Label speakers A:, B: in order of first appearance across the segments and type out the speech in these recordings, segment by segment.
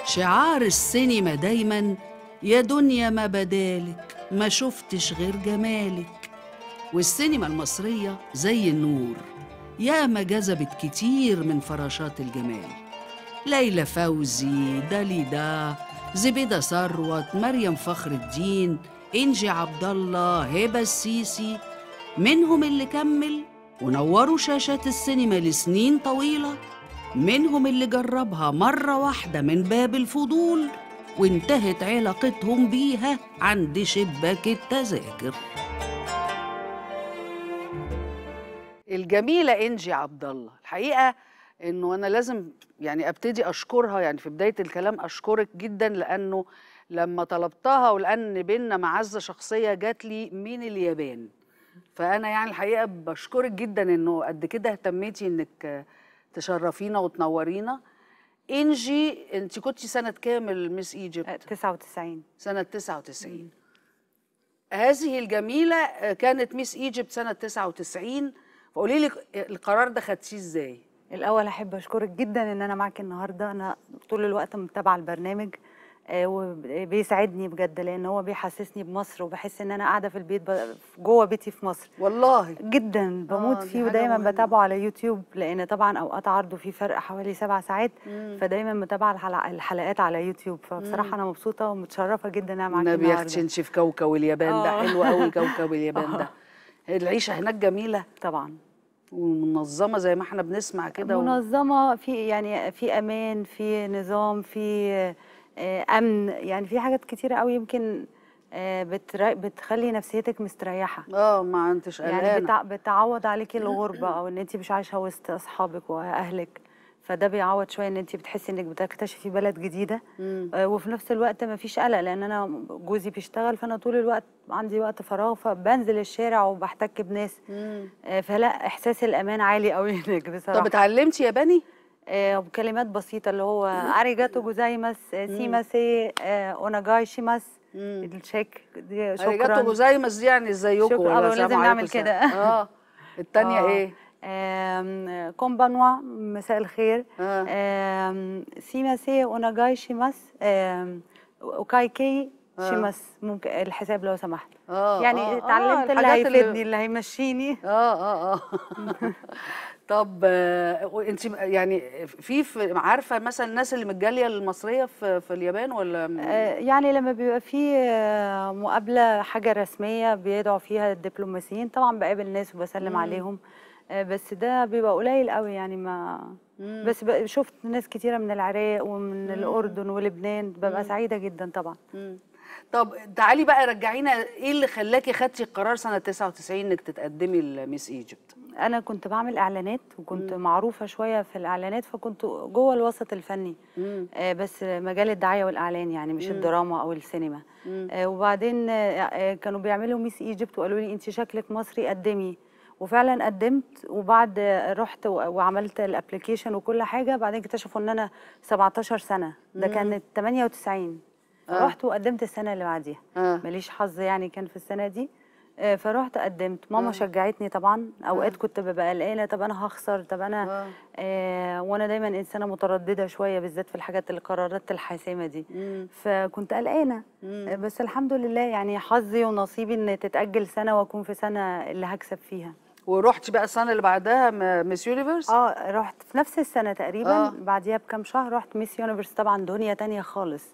A: شعار السينما دايما يا دنيا ما بدالك ما شفتش غير جمالك. والسينما المصرية زي النور ياما جذبت كتير من فراشات الجمال، ليلى فوزي، داليدا، زبيدة ثروت، مريم فخر الدين، إنجي عبد الله، هبة السيسي. منهم اللي كمل ونوروا شاشات السينما لسنين طويلة، منهم اللي جربها مرة واحدة من باب الفضول وانتهت علاقتهم بيها عند شباك التذاكر. الجميلة إنجي عبد الله، الحقيقة إنه أنا لازم أبتدي أشكرها، في بداية الكلام أشكرك جدا، لأنه لما طلبتها ولأن بينا معزة شخصية جات لي من اليابان، فأنا الحقيقة بشكرك جدا إنه قد كده اهتميتي إنك تشرفينا وتنورينا. إنجي، أنت كنتي سنة كام الميس إيجيبت؟
B: 99.
A: سنة 99. هذه الجميلة كانت ميس إيجيبت سنة 99. فقولي لي القرار ده خدتيه إزاي؟
B: الأول أحب أشكرك جدا إن أنا معاكي النهاردة. أنا طول الوقت متابعة البرنامج وبيسعدني بجد، لأن هو بيحسسني بمصر وبحس إن أنا قاعدة في البيت جوه بيتي في مصر.
A: والله
B: جدا بموت فيه، ودايما بتابعه على يوتيوب، لأن طبعا أوقات عرضه فيه فرق حوالي 7 ساعات، فدايما متابعة الحلقات على يوتيوب. فبصراحة أنا مبسوطة ومتشرفة جدا إن أنا معاكي النهاردة.
A: النبي يختشنش في كوكب اليابان ده حلو قوي. كوكب اليابان ده العيشة هناك جميلة
B: طبعا،
A: ومنظمة زي ما احنا بنسمع كده،
B: منظمة في في أمان، في نظام، في أمن، في حاجات كتيرة قوي يمكن بتخلي نفسيتك مستريحة.
A: ما انتش قلقانة،
B: بتعوض عليكي الغربة او ان انت مش عايشة وسط اصحابك واهلك، فده بيعوض شوية ان انت بتحسي انك بتكتشفي بلد جديدة. وفي نفس الوقت ما فيش قلق، لان انا جوزي بيشتغل، فانا طول الوقت عندي وقت فراغ، فبنزل الشارع وبحتك بناس. فلا، احساس الامان عالي قوي هناك بصراحة.
A: طب اتعلمتي ياباني؟
B: بكلمات بسيطة، اللي هو اريجاتو جوزايماس، سيماسي، اوناجاي شيماس، الشيك دي شكرا.
A: اريجاتو جوزايماس دي ازيكم ولا
B: لازم نعمل كده.
A: التانية ايه؟
B: كومبانوا، مساء الخير. سيماسي اوناجاي شيماس، اوكايكي شيماس، ممكن الحساب لو سمحت. اتعلمت اللي هيفيدني، اللي هيمشيني.
A: طب انت في عارفه مثلا الناس اللي من الجاليه المصريه في اليابان ولا؟
B: لما بيبقى في مقابله حاجه رسميه بيدعوا فيها الدبلوماسيين، طبعا بقابل ناس وبسلم عليهم، بس ده بيبقى قليل قوي، ما بس شفت ناس كتيره من العراق ومن الاردن ولبنان، ببقى سعيده جدا طبعا.
A: طب تعالي بقى رجعينا، ايه اللي خلاكي خدتي القرار سنه 99 انك تتقدمي لميس ايجيبت؟
B: انا كنت بعمل اعلانات، وكنت معروفه شويه في الاعلانات، فكنت جوه الوسط الفني، بس مجال الدعايه والاعلان، مش الدراما او السينما. وبعدين كانوا بيعملوا ميس ايجيبت وقالوا لي انت شكلك مصري، قدمي. وفعلا قدمت، وبعد رحت وعملت الابلكيشن وكل حاجه، بعدين اكتشفوا ان انا 17 سنه، ده كانت 98. رحت وقدمت السنه اللي بعديها، ماليش حظ كان في السنه دي. فرحت قدمت، ماما شجعتني طبعا. اوقات كنت ببقى قلقانه، طب انا هخسر، طب انا وانا دايما انسانه متردده شويه، بالذات في القرارات الحاسمه دي. فكنت قلقانه، بس الحمد لله حظي ونصيبي ان تتاجل سنه واكون في سنه اللي هكسب فيها.
A: ورحتي بقى السنه اللي بعدها ميس يونيفرس؟
B: رحت في نفس السنه تقريبا. بعديها بكام شهر رحت ميس يونيفرس، طبعا دنيا تانية خالص.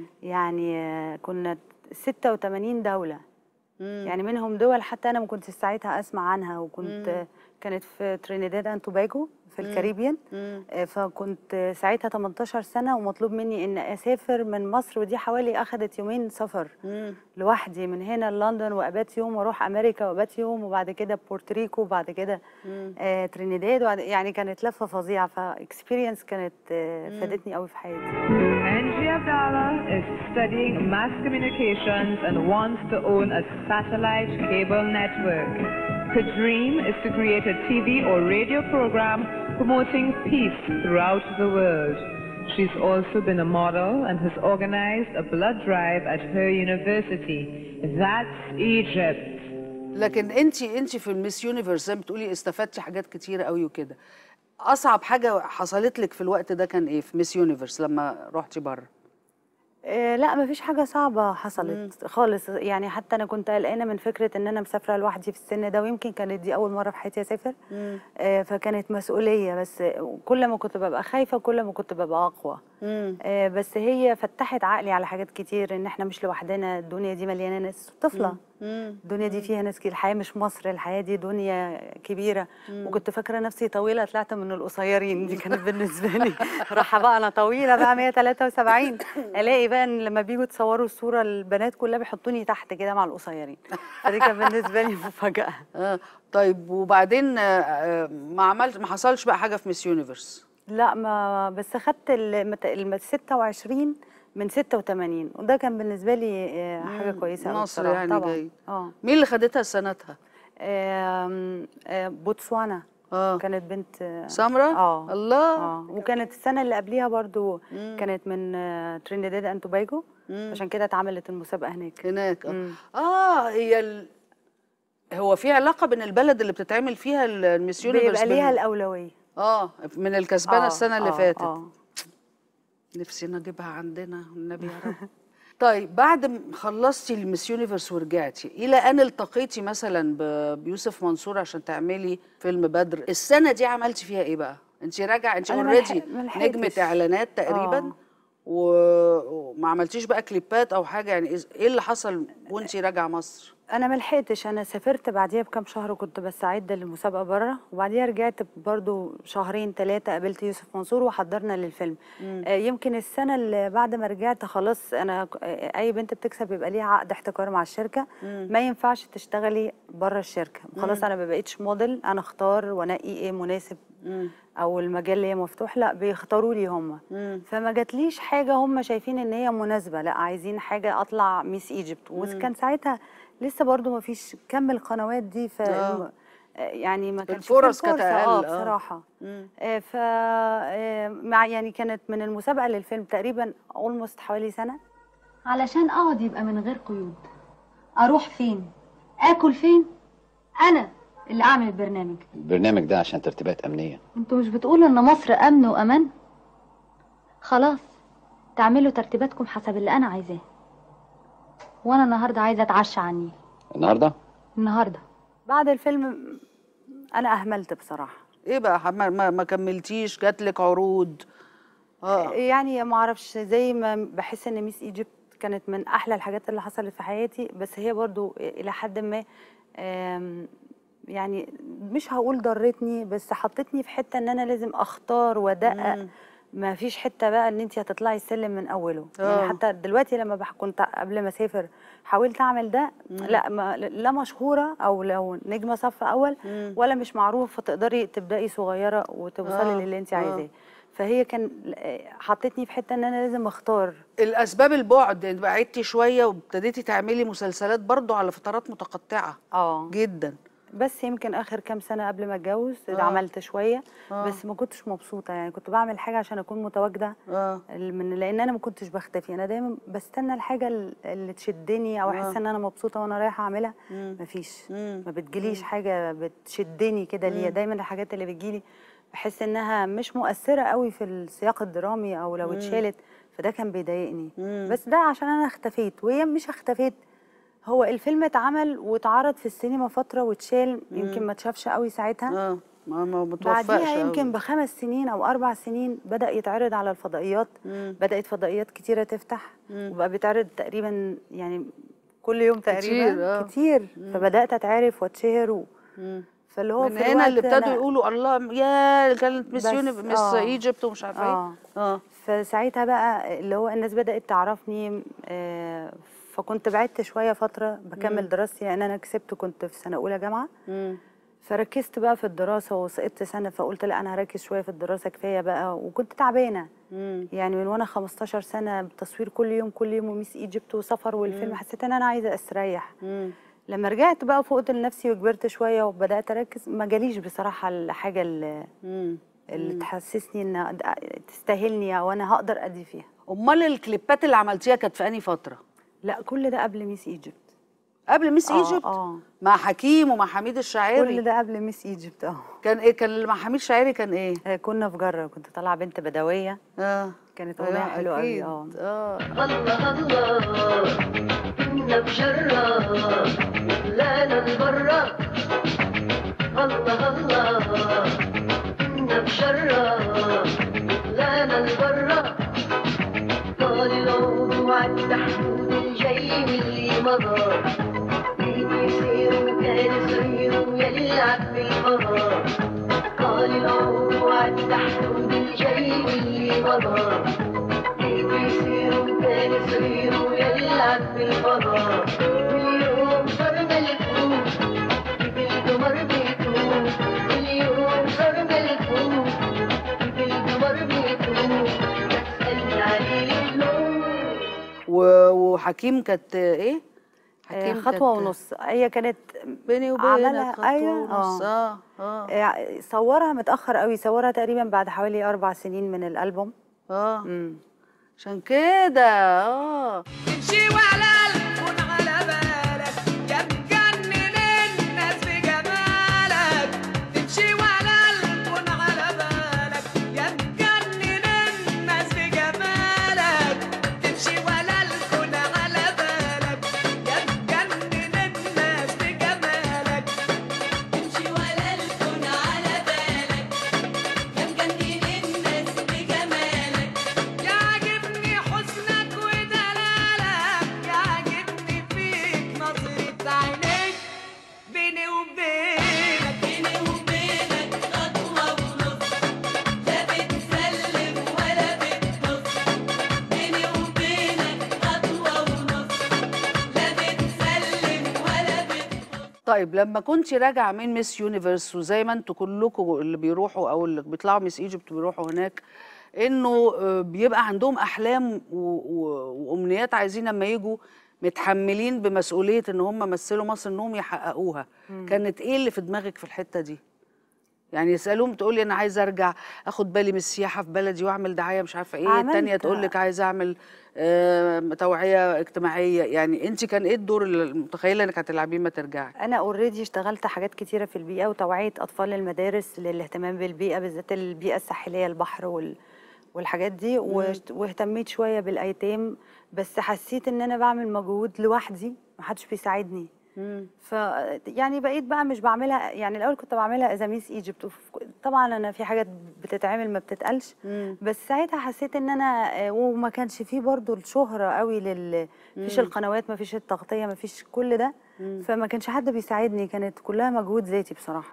B: كنا 86 دوله، منهم دول حتى انا ما كنت ساعتها اسمع عنها، وكنت كانت في ترينيداد اند توباجو في الكاريبيان. فكنت ساعتها 18 سنه، ومطلوب مني ان اسافر من مصر، ودي حوالي اخذت يومين سفر لوحدي من هنا لندن، وابات يوم، واروح امريكا وابات يوم، وبعد كده بورتريكو، وبعد كده ترينيداد، كانت لفه فظيعه. فاكسبيرينس كانت فادتني قوي في حياتي.
C: Angie Abdallah is studying mass communications and wants to own a satellite cable network. Her dream is to create a TV or radio program promoting peace throughout the world. She's also been a model and has organized a blood drive at her university. That's Egypt.
A: لكن انت في الميس يونيفرس زي ما بتقولي استفدتي حاجات كتيره قوي وكده. اصعب حاجه حصلت لك في الوقت ده كان ايه في ميس يونيفرس لما رحتي بره؟
B: لا مفيش حاجة صعبة حصلت خالص، يعني حتى أنا كنت قلقانة من فكرة إن أنا مسافرة لوحدي في السن ده، ويمكن كانت دي أول مرة في حياتي أسافر. فكانت مسؤولية، بس كل ما كنت ببقى خايفة كل ما كنت ببقى أقوى. بس هي فتحت عقلي على حاجات كتير، إن إحنا مش لوحدنا، الدنيا دي مليانة ناس طفلة. الدنيا دي فيها ناس كتير، الحياة مش مصر، الحياة دي دنيا كبيرة. وكنت فاكرة نفسي طويلة، طلعت من القصيرين. دي كانت بالنسبة لي راحة بقى، أنا طويلة بقى 173، ألاقي بقى إن لما بيجوا تصوروا الصورة البنات كلها بيحطوني تحت كده مع القصيرين. فدي كانت بالنسبة لي مفاجأة.
A: طيب وبعدين ما حصلش بقى حاجة في ميس يونيفرس؟
B: لا، ما بس خدت ال 26 من 86، وده كان بالنسبة لي حاجة كويسة أوي
A: نصر
B: بصراحة.
A: يعني
B: طبعا.
A: جاي. مين اللي خدتها سنتها؟
B: بوتسوانا. كانت بنت
A: سمرة. الله.
B: وكانت السنة اللي قبليها برضو كانت من ترينيداد اند توباجو، عشان كده اتعملت المسابقة هناك.
A: هي هو في علاقة بين البلد اللي بتتعمل فيها الميس يونيفرس
B: بيبقى ليها الأولوية
A: من الكسبانة السنة اللي فاتت. نفسي نجيبها عندنا النبي يا رب. طيب بعد ما خلصتي الميس يونيفرس ورجعتي، الى ان التقيتي مثلا بيوسف منصور عشان تعملي فيلم بدر، السنه دي عملتي فيها ايه بقى؟ انت راجعه، انت اوريدي نجمه اعلانات تقريبا، وما عملتيش بقى كليبات او حاجه، يعني ايه اللي حصل وانت راجعه مصر؟
B: انا ما لحقتش، انا سافرت بعديها بكام شهر، كنت بستعد للمسابقه بره، وبعديها رجعت برضو شهرين 3 قابلت يوسف منصور وحضرنا للفيلم. يمكن السنه اللي بعد ما رجعت خلاص، انا اي بنت بتكسب بيبقى ليها عقد احتكار مع الشركه، ما ينفعش تشتغلي بره الشركه. خلاص انا ما بقيتش موديل، انا اختار وانقي ايه مناسب او المجال اللي هي مفتوح، لا بيختاروا لي هم. فما جاتليش حاجه هم شايفين ان هي مناسبه، لا عايزين حاجه اطلع ميس ايجيبت، وكان ساعتها لسه برضو ما فيش كم القنوات دي، ف يعني ما كانش
A: الفرص كانت اقل
B: بصراحه. ف يعني كانت من المسابقه للفيلم تقريبا اولموست حوالي سنه،
D: علشان اقعد يبقى من غير قيود. اروح فين اكل فين، انا اللي اعمل البرنامج
E: ده عشان ترتيبات امنيه.
D: انتوا مش بتقولوا ان مصر امن وامان؟ خلاص تعملوا ترتيباتكم حسب اللي انا عايزاه. وانا النهارده عايزه اتعشى على النيل. النهارده
B: بعد الفيلم انا اهملت بصراحه.
A: ايه بقى ما كملتيش؟ جاتلك عروض؟
B: يعني ما اعرفش، زي ما بحس ان ميس ايجيبت كانت من احلى الحاجات اللي حصلت في حياتي، بس هي برضو الى حد ما يعني مش هقول ضرتني، بس حطتني في حته ان انا لازم اختار وادقق. ما فيش حته بقى ان انت هتطلعي السلم من اوله. يعني حتى دلوقتي لما كنت قبل ما اسافر حاولت اعمل ده، لا مشهوره او لو نجمه صف اول ولا مش معروف، فتقدري تبداي صغيره وتوصلي للي انت عايزاه. فهي كان حطتني في حته ان انا لازم اختار.
A: الاسباب البعد، بعدتي شويه وابتديتي تعملي مسلسلات برضو على فترات متقطعه جدا.
B: بس يمكن اخر كام سنه قبل ما اتجوز عملت شويه، بس ما كنتش مبسوطه. يعني كنت بعمل حاجه عشان اكون متواجده، لان انا ما كنتش بختفي. انا دايما بستنى الحاجه اللي تشدني او احس ان انا مبسوطه وانا رايحه اعملها. مفيش، ما بتجيليش حاجه بتشدني كده ليا. دايما الحاجات اللي بتجيلي بحس انها مش مؤثره قوي في السياق الدرامي، او لو اتشالت فده كان بيضايقني. بس ده عشان انا اختفيت، وهي مش اختفيت. هو الفيلم اتعمل واتعرض في السينما فتره واتشال، يمكن ما اتشافش قوي ساعتها.
A: ما بتوفقش.
B: بعديها يمكن ب5 سنين او 4 سنين بدا يتعرض على الفضائيات. بدات فضائيات كتيره تفتح، وبقى بيتعرض تقريبا يعني كل يوم تقريبا كتير. فبدات اتعرف واتشهر فاللي هو
A: من هنا اللي ابتدوا يقولوا الله يا كانت ميس ايجيبت ومش عارفه ايه.
B: فساعتها بقى اللي هو الناس بدات تعرفني. فكنت بعدت شويه فتره بكمل دراستي، لان انا كسبت كنت في سنه اولى جامعه. فركزت بقى في الدراسه وسقطت سنه، فقلت لا انا هركز شويه في الدراسه كفايه بقى. وكنت تعبانه يعني من وانا 15 سنه بتصوير كل يوم كل يوم وميس ايجيبت وسفر والفيلم. حسيت ان انا عايزه استريح. لما رجعت بقى فوقت لنفسي وكبرت شويه وبدات اركز، ما جاليش بصراحه الحاجه اللي تحسسني ان تستاهلني او انا هقدر ادي فيها.
A: امال الكليبات اللي عملتيها كانت في انهي فتره؟
B: لا كل ده قبل ميس ايجيبت.
A: قبل ميس ايجيبت؟ مع حكيم ومع حميد الشاعري.
B: كل ده قبل ميس ايجيبت.
A: كان ايه؟ كان مع حميد الشاعري كان ايه؟
B: كنا في جره، كنت طالعه بنت بدويه. كانت اغنيه حلوه قوي.
E: الله الله كنا بشرة طلعنا لبرا، الله الله كنا بشرة طلعنا لبرا، طال العمر وعدى حدود الجاي واللي مضى، يصير وكان صغير ويلعب بالفضاء، طال العمر وعدى حدود الجاي واللي مضى، يصير وكان صغير ويلعب بالفضاء، واليوم صار ملكوك بالقمر بيتوه، واليوم صار ملكوك بالقمر بيتوه، بسألني عليه اللوم.
A: وحكيم كانت ايه؟ حكيم
B: خطوه ونص، هي كانت
A: بيني وبينك خطوه ونص.
B: صورها متاخر قوي، صورها تقريبا بعد حوالي 4 سنين من الالبوم.
A: عشان كده
F: تمشي وعلى الكون على بالك يا مجنن الناس بجمالك، تمشي وعلى الكون على بالك يا مجنن الناس بجمالك، تمشي وعلى الكون على بالك يا مجنن الناس بجمالك، تمشي وعلى الكون على بالك يا مجنن الناس بجمالك، يعجبني حسنك ودلالك، يعجبني فيك نظرة عينيك، بيني وبينك خطوة ونص، لا بتسلم ولا بتبص، بيني وبينك خطوة ونص، لا بتسلم ولا بتبص.
A: طيب لما كنت راجعه من ميس يونيفرس، وزي ما انتوا كلكم اللي بيروحوا او اللي بيطلعوا ميس ايجيبت بيروحوا هناك، انه بيبقى عندهم احلام وامنيات عايزين لما يجوا متحملين بمسؤوليه ان هم مثلوا مصر انهم يحققوها. كانت ايه اللي في دماغك في الحته دي؟ يعني يسالوهم تقول لي انا عايزه ارجع اخد بالي من السياحه في بلدي واعمل دعايه مش عارفه ايه، الثانيه تقول لك عايزه اعمل توعيه اجتماعيه. يعني انت كان ايه الدور اللي متخيله انك هتلعبيه ما ترجعي؟
B: انا اوريدي اشتغلت حاجات كتيره في البيئه وتوعيه اطفال المدارس للاهتمام بالبيئه، بالذات البيئه الساحليه، البحر والحاجات دي، واهتميت شويه بالايتام، بس حسيت ان انا بعمل مجهود لوحدي محدش بيساعدني. ف يعني بقيت بقى مش بعملها، يعني الاول كنت بعملها از ميس ايجيبت، طبعا انا في حاجات بتتعمل ما بتتقالش، بس ساعتها حسيت ان انا وما كانش فيه برضو الشهره قوي مفيش القنوات، مفيش التغطيه، مفيش كل ده، فما كانش حد بيساعدني، كانت كلها مجهود ذاتي بصراحه.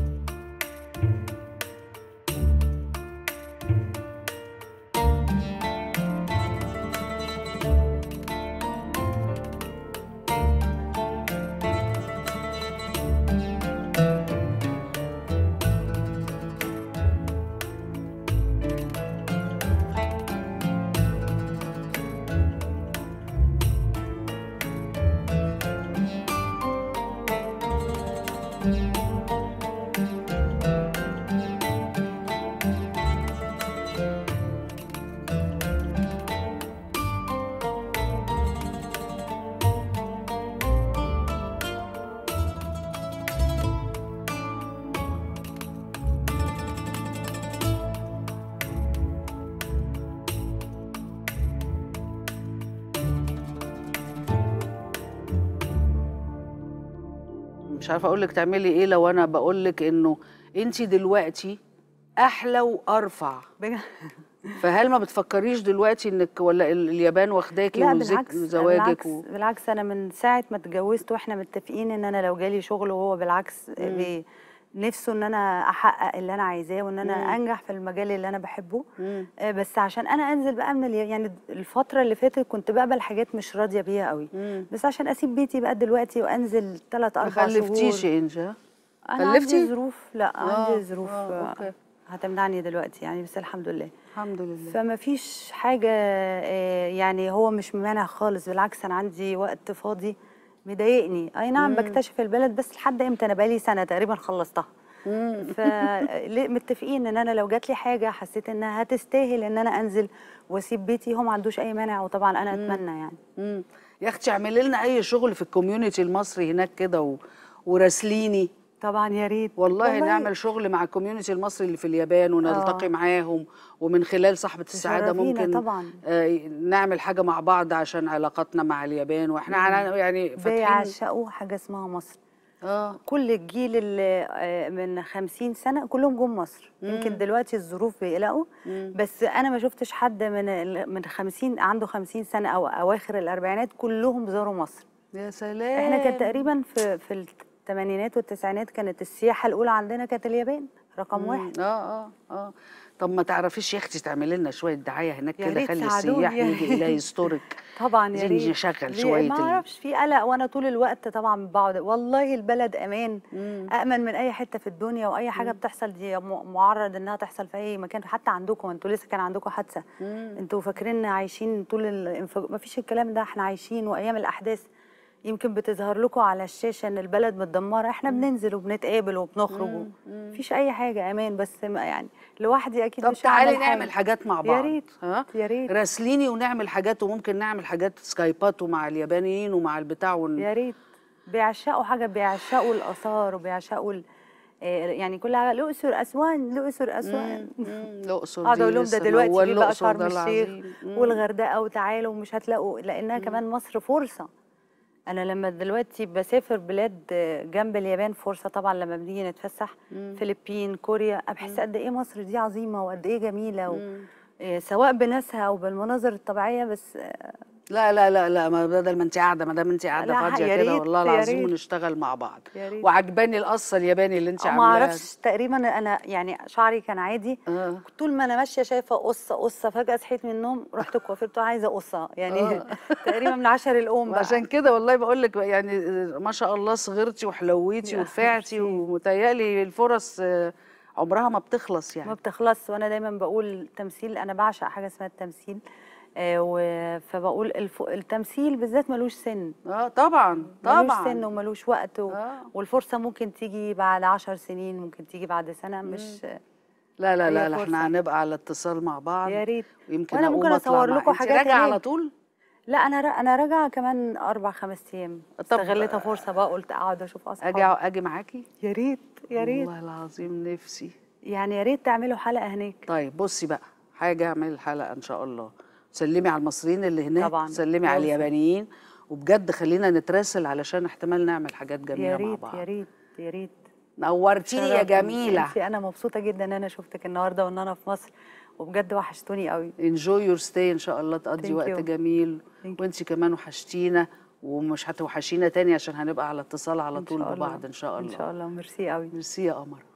A: مش عارفه اقول لك تعملي ايه لو انا بقول لك انه انت دلوقتي احلى وارفع. فهل ما بتفكريش دلوقتي انك ولا اليابان واخداكي وزواجك؟
B: بالعكس انا من ساعه ما اتجوزت واحنا متفقين ان انا لو جالي شغل، وهو بالعكس نفسه ان انا احقق اللي انا عايزاه وان انا انجح في المجال اللي انا بحبه. بس عشان انا انزل بقى يعني الفتره اللي فاتت كنت بقبل حاجات مش راضيه بيها قوي، بس عشان اسيب بيتي بقى دلوقتي وانزل 3 4 شهور.
A: ما خلفتيش يا انجا؟
B: انا عندي ظروف، لا عندي ظروف هتمنعني دلوقتي يعني، بس الحمد لله.
A: الحمد لله.
B: فما فيش حاجه يعني، هو مش ممانع خالص، بالعكس انا عندي وقت فاضي مضايقني. اي نعم بكتشف البلد، بس لحد امتى؟ انا بقالي سنه تقريبا خلصتها. فمتفقين ان انا لو جات لي حاجه حسيت انها هتستاهل ان انا انزل واسيب بيتي، هو ما عندوش اي مانع، وطبعا انا اتمنى يعني.
A: يا اختي اعملي لنا اي شغل في الكوميونتي المصري هناك كده وراسليني
B: طبعا يا ريت
A: والله نعمل شغل مع الكوميونتي المصري اللي في اليابان ونلتقي معاهم، ومن خلال صاحبة السعادة ممكن
B: طبعا
A: نعمل حاجة مع بعض عشان علاقاتنا مع اليابان، واحنا يعني فاتحين
B: بيعشقوا حاجة اسمها مصر. كل الجيل اللي من 50 سنة كلهم جم مصر. يمكن دلوقتي الظروف بيقلقوا، بس أنا ما شفتش حد من 50 عنده 50 سنة أو أواخر الأربعينات كلهم زاروا مصر.
A: يا سلام.
B: احنا كان تقريبا في الثمانينات والتسعينات كانت السياحة الأولى عندنا كانت اليابان رقم واحد.
A: طب ما تعرفيش يا اختي تعملي لنا شويه دعايه هناك
B: يا
A: كده،
B: ريت
A: خلي
B: ساعدوني
A: السياح يجي الى يستورك.
B: طبعا يا ريت
A: نشغل شويه.
B: ما اعرفش في قلق، وانا طول الوقت طبعا بقعد والله البلد امان، امن من اي حته في الدنيا، واي حاجه بتحصل دي معرض انها تحصل في اي مكان. حتى عندكم انتوا لسه كان عندكم حادثه، انتوا فاكرين عايشين طول ما فيش الكلام ده، احنا عايشين وايام الاحداث يمكن بتظهر لكم على الشاشه ان البلد متدمره، احنا بننزل وبنتقابل وبنخرج مفيش اي حاجه، امان. بس يعني لوحدي اكيد
A: طب
B: مش هعمل
A: تعالي
B: حاجة.
A: نعمل حاجات مع بعض.
B: يا ريت يا ريت
A: راسليني ونعمل حاجات، وممكن نعمل حاجات سكايبات ومع اليابانيين ومع البتاع
B: يا ريت. بيعشقوا حاجه، بيعشقوا الاثار وبيعشقوا يعني كل حاجه. الاقصر اسوان، الاقصر اسوان.
A: الاقصر
B: اقعد اقول لهم ده دلوقتي في بقى شرم
A: ده
B: الشيخ والغردقه، وتعالوا ومش هتلاقوا، لانها كمان مصر فرصه. انا لما دلوقتي بسافر بلاد جنب اليابان فرصه طبعا، لما بنيجي نتفسح فلبين كوريا بحس قد ايه مصر دي عظيمه وقد ايه جميله سواء بناسها او بالمناظر الطبيعيه. بس
A: لا لا لا لا، ما بدل ما انت قاعده، ما دام انت قاعده فاضيه كده والله العظيم ونشتغل مع بعض. وعجباني القصه الياباني اللي انت عاملاها.
B: ما اعرفش تقريبا انا يعني شعري كان عادي طول ما انا ماشيه شايفه قصه فجاه صحيت من النوم رحت الكوافير عايزه قصه يعني تقريبا من 10 الام بقى.
A: عشان كده والله بقول لك يعني ما شاء الله صغرتي وحلويتي ورفعتي، ومتهيألي الفرص عمرها ما بتخلص يعني.
B: ما بتخلص. وانا دايما بقول تمثيل، انا بعشق حاجه اسمها التمثيل، فبقول التمثيل بالذات ملوش سن.
A: طبعا
B: ملوش سن وملوش وقت والفرصه ممكن تيجي بعد 10 سنين، ممكن تيجي بعد سنه. مش
A: لا لا لا, لا احنا هنبقى على اتصال مع بعض.
B: يا ريت.
A: ويمكن
B: وانا ممكن اصور لكم حاجات.
A: راجعه على طول؟
B: لا انا راجعه كمان 4-5 ايام. استغلتها فرصه بقى، قلت اقعد اشوف اصحابي.
A: اجي معاكي؟
B: يا ريت يا ريت
A: والله العظيم نفسي
B: يعني. يا ريت تعملوا حلقه هناك.
A: طيب بصي بقى، حاجه اعمل حلقه ان شاء الله. سلمي على المصريين اللي هناك طبعا، سلمي على اليابانيين، وبجد خلينا نتراسل علشان احتمال نعمل حاجات جميله مع بعض.
B: يا ريت يا ريت.
A: نورتيني يا جميله.
B: انا مبسوطه جدا ان انا شفتك النهارده وان انا في مصر، وبجد وحشتوني قوي.
A: انجوي يور ستاي ان شاء الله، تقضي وقت جميل. وانتي كمان وحشتينا، ومش هتوحشينا تاني عشان هنبقى على اتصال على طول ببعض ان شاء الله.
B: ان شاء الله. ميرسي قوي.
A: ميرسي يا قمر.